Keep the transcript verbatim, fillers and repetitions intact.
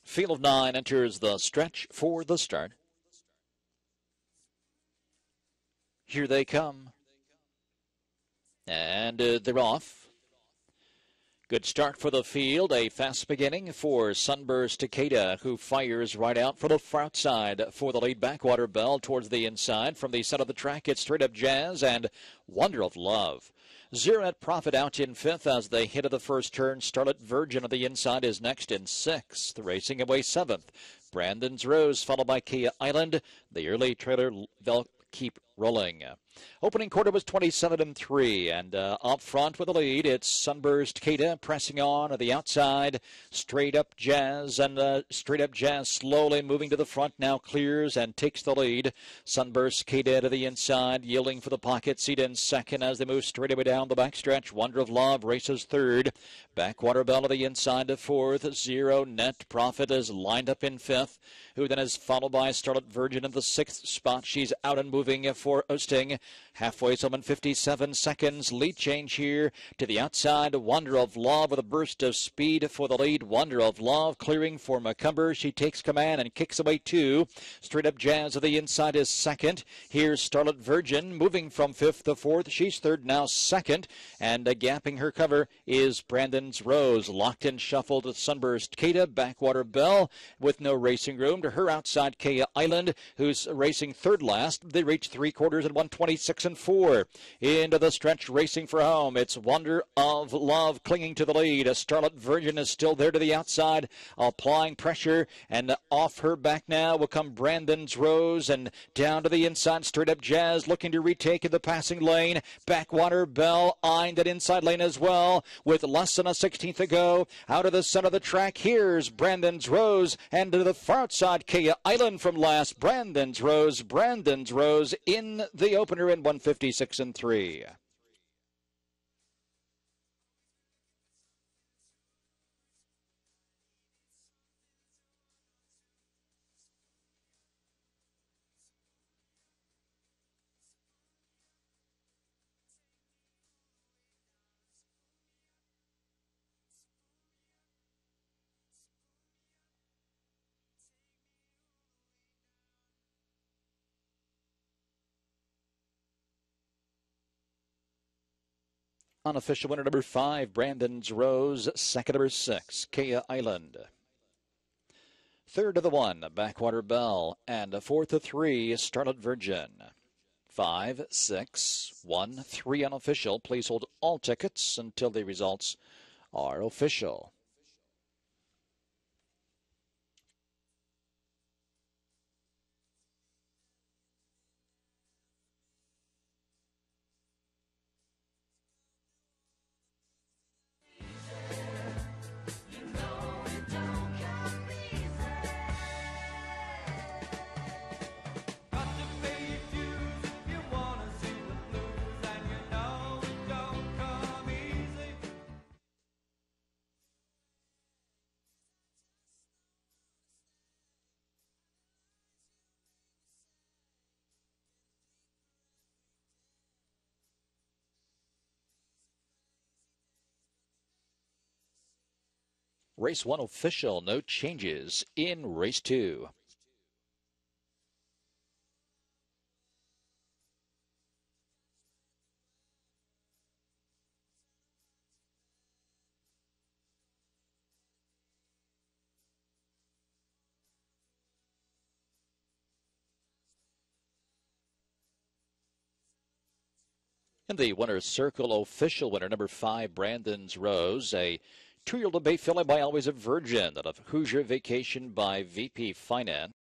Field of nine enters the stretch for the start. Here they come. And uh, they're off. Good start for the field. A fast beginning for Sunburst Takeda, who fires right out for the far outside for the lead. Backwater Bell towards the inside. From the center of the track, it's Straight Up Jazz and Wonder of Love. Zero Net Profit out in fifth as they hit of the first turn. Starlit Virgin on the inside is next in sixth. Racing away seventh. Brandon's Rose followed by Kia Island. The early trailer, they'll keep rolling. Opening quarter was twenty-seven and three, and uh, up front with the lead, it's Sunburst Takeda pressing on at the outside. Straight Up Jazz, and uh, Straight Up Jazz slowly moving to the front, now clears and takes the lead. Sunburst Takeda to the inside, yielding for the pocket seat in second as they move straight away down the backstretch. Wonder of Love races third. Backwater Bell to the inside to fourth. Zero Net Profit is lined up in fifth, who then is followed by Starlit Virgin in the sixth spot. She's out and moving for Osting. Halfway home in fifty-seven seconds. Lead change here to the outside. Wonder of Love with a burst of speed for the lead. Wonder of Love clearing for McCumber. She takes command and kicks away two. Straight Up Jazz to the inside is second. Here's Starlit Virgin moving from fifth to fourth. She's third, now second. And uh, gapping her cover is Brandon's Rose. Locked in shuffled to Sunburst Takeda. Backwater Bell with no racing room. To her outside, Kia Island, who's racing third last. They reach three quarters at one twenty-six and four. Into the stretch, racing for home. It's Wonder of Love clinging to the lead. A Starlit Virgin is still there to the outside, applying pressure, and off her back now will come Brandon's Rose, and down to the inside, Straight Up Jazz looking to retake in the passing lane. Backwater Bell eyeing that inside lane as well, with less than a sixteenth to go. Out of the center of the track, here's Brandon's Rose, and to the far outside, Kia Island from last. Brandon's Rose, Brandon's Rose in the opener in one fifty-six and three. Unofficial winner number five, Brandon's Rose. Second number six, Kia Island. Third of the one, Backwater Bell. And fourth of three, Starlit Virgin. Five, six, one, three unofficial. Please hold all tickets until the results are official. Race one official, no changes in race two. In the winner's circle, official winner number five, Brandon's Rose, a two-year-old debate filling by Always a Virgin out of Hoosier Vacation by V P Finance.